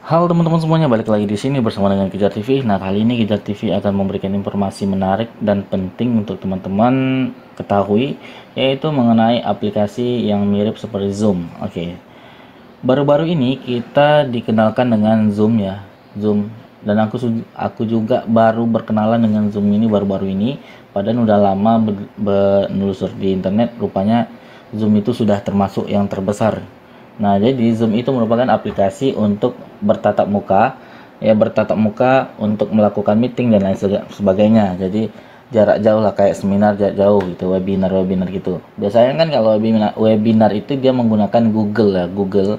Halo teman-teman semuanya, balik lagi di sini bersama dengan Kejar TV. Nah, kali ini Kejar TV akan memberikan informasi menarik dan penting untuk teman-teman ketahui, yaitu mengenai aplikasi yang mirip seperti Zoom. Oke. Baru-baru ini kita dikenalkan dengan Zoom ya, Zoom. Dan aku juga baru berkenalan dengan Zoom ini baru-baru ini. Padahal udah lama menelusur di internet, rupanya Zoom itu sudah termasuk yang terbesar. Nah, jadi Zoom itu merupakan aplikasi untuk bertatap muka, ya bertatap muka untuk melakukan meeting dan lain sebagainya. Jadi jarak jauh lah, kayak seminar jarak jauh gitu, webinar gitu. Biasanya kan kalau webinar itu dia menggunakan Google ya,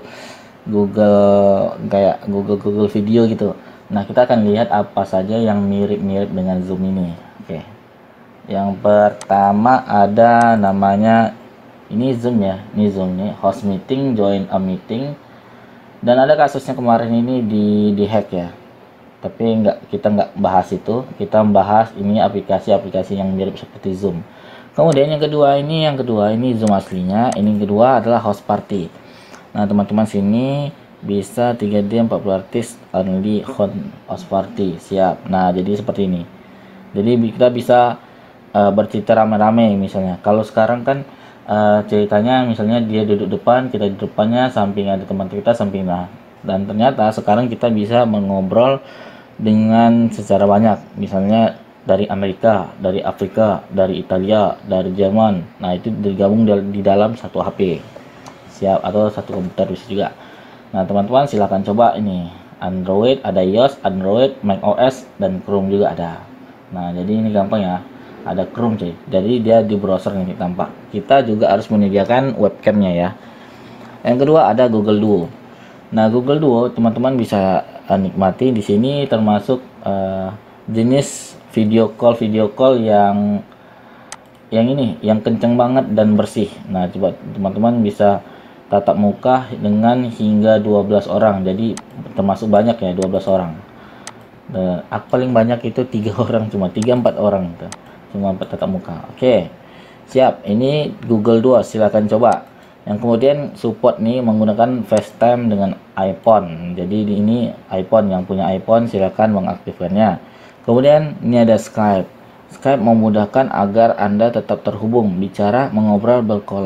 Google kayak Google video gitu. Nah, kita akan lihat apa saja yang mirip-mirip dengan Zoom ini. Oke. Yang pertama ada namanya, ini Zoom ya, ini Zoom nih, host meeting, join a meeting. Dan ada kasusnya kemarin ini di hack ya, tapi kita nggak bahas itu, kita membahas ini aplikasi-aplikasi yang mirip seperti Zoom. Kemudian yang kedua ini Zoom aslinya, ini kedua adalah host party. Nah, teman-teman sini bisa 3D 40 artis only host party, siap. Nah, jadi seperti ini, jadi kita bisa bercerita rame-rame. Misalnya kalau sekarang kan ceritanya misalnya dia duduk depan, kita di depannya, samping ada teman kita samping. Nah, dan ternyata sekarang kita bisa mengobrol dengan secara banyak, misalnya dari Amerika, dari Afrika, dari Italia, dari Jerman. Nah, itu digabung di dalam satu HP, siap, atau satu komputer bisa juga. Nah, teman-teman silahkan coba ini, Android ada, iOS, Android, macOS, dan Chrome juga ada. Nah, jadi ini gampang ya, ada Chrome cuy, jadi dia di browser nih tampak. Kita juga harus menyediakan webcamnya ya. Yang kedua ada Google Duo. Nah, Google Duo teman-teman bisa nikmati di sini, termasuk jenis video call yang ini, yang kenceng banget dan bersih. Nah, coba teman-teman bisa tatap muka dengan hingga 12 orang, jadi termasuk banyak ya, 12 orang. Dan aku paling banyak itu 3 orang, cuma 3-4 orang gitu, cuma tatap muka. Oke, siap. Ini Google Duo, silahkan coba. Yang kemudian support nih menggunakan FaceTime dengan iPhone. Jadi ini iPhone, yang punya iPhone silahkan mengaktifkannya. Kemudian ini ada Skype. Skype memudahkan agar Anda tetap terhubung, bicara, mengobrol,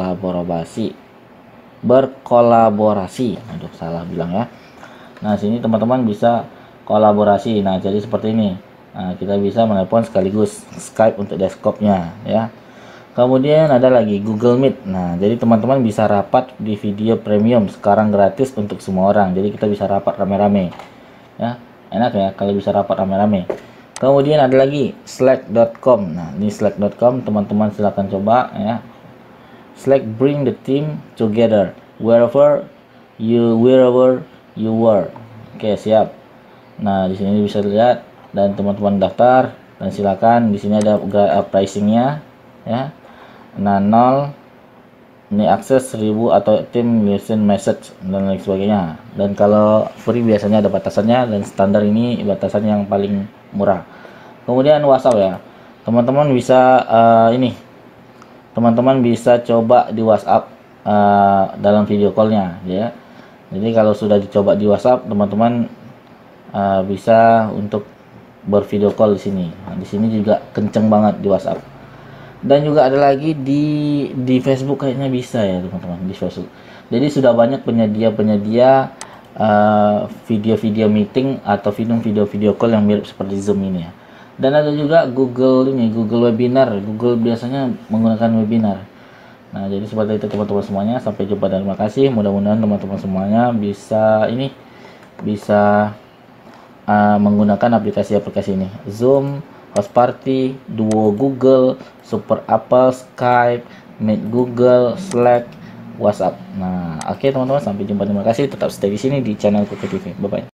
berkolaborasi. Aduh, salah bilang ya. Nah, sini teman-teman bisa kolaborasi. Nah, jadi seperti ini. Nah, kita bisa menelepon sekaligus Skype untuk desktopnya ya. Kemudian ada lagi Google Meet. Nah, jadi teman-teman bisa rapat di video premium, sekarang gratis untuk semua orang. Jadi kita bisa rapat rame-rame ya, enak ya kalau bisa rapat rame-rame. Kemudian ada lagi slack.com. Nah, ini slack.com, teman-teman silahkan coba ya. Slack bring the team together wherever you were. Oke, siap. Nah, di sini bisa lihat dan teman-teman daftar, dan silakan di sini ada pricingnya ya. Nah, 0 ini akses 1000 atau tim listen message dan lain sebagainya. Dan kalau free biasanya ada batasannya, dan standar ini batasan yang paling murah. Kemudian WhatsApp ya, teman-teman bisa teman-teman bisa coba di WhatsApp dalam video callnya ya. Jadi kalau sudah dicoba di WhatsApp, teman-teman bisa untuk bervideo call di sini. Nah, di sini juga kenceng banget di WhatsApp. Dan juga ada lagi di Facebook, kayaknya bisa ya teman-teman, di Facebook. Jadi sudah banyak penyedia video-video meeting atau video call yang mirip seperti Zoom ini ya. Dan ada juga Google Webinar. Google biasanya menggunakan webinar. Nah, jadi seperti itu teman-teman semuanya. Sampai jumpa dan terima kasih. Mudah-mudahan teman-teman semuanya bisa menggunakan aplikasi-aplikasi ini. Zoom, Host Party, Duo Google, Super Apple, Skype, Meet Google, Slack, WhatsApp. Nah, oke teman-teman, sampai jumpa. Terima kasih. Tetap stay di sini di channel Kejar TV. Bye bye.